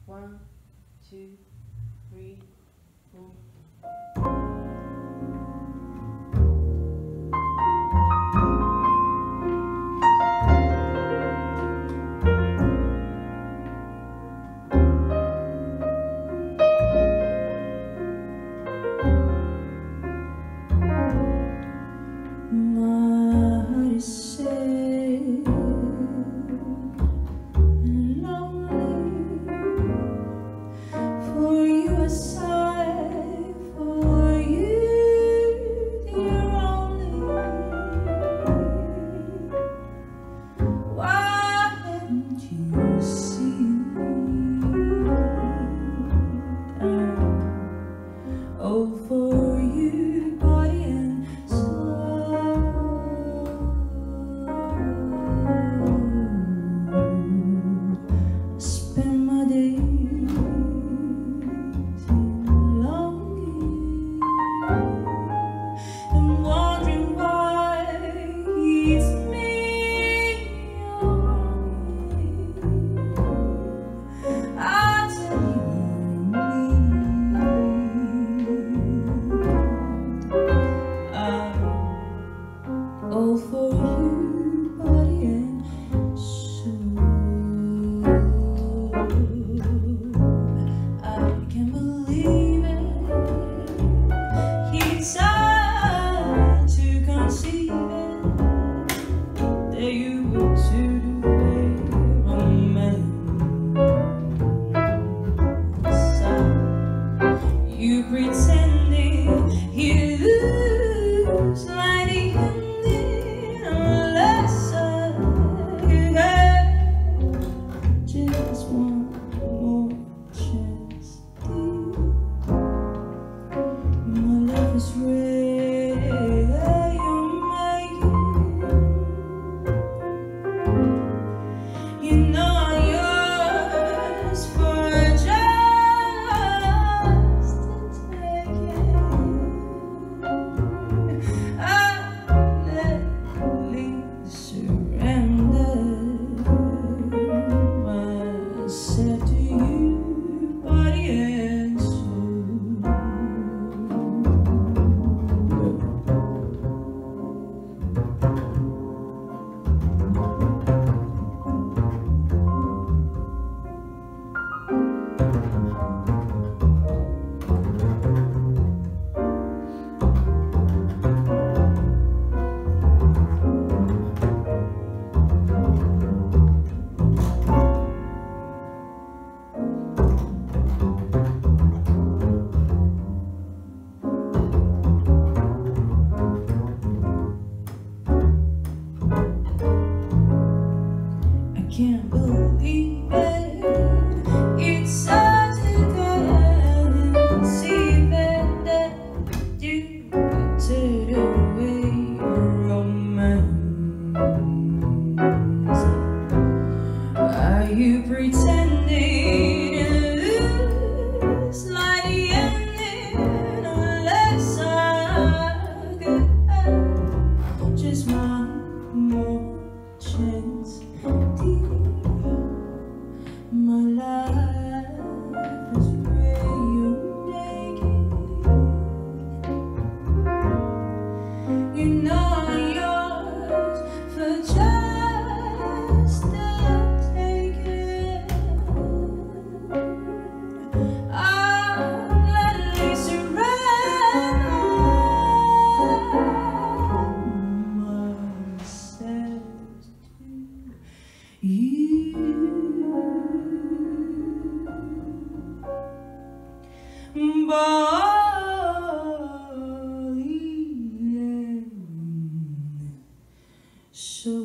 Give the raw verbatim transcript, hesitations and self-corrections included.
One, two, three, four. My heart is sad and lonely. For you I sigh, for you, dear only. Why haven't you seen me? I'm all for you, body and soul. I spend my days in longing and wondering why it's me you're wronging. I tell you I'm all for you, body and soul. I can't believe it. It's hard to conceive it that you would do the way a man. You pretending you lose like the ending unless I had just one more chance. My love is real, you're making. You know I'm yours for just to you, body and soul. Can't believe it. It's hard to conceive it that you took away romance. Are you pretending to lose like the ending unless I could have just one more chance? My life is where you're naked. You know I'm yours for just the taking. I'll gladly surrender myself to you. Body and soul.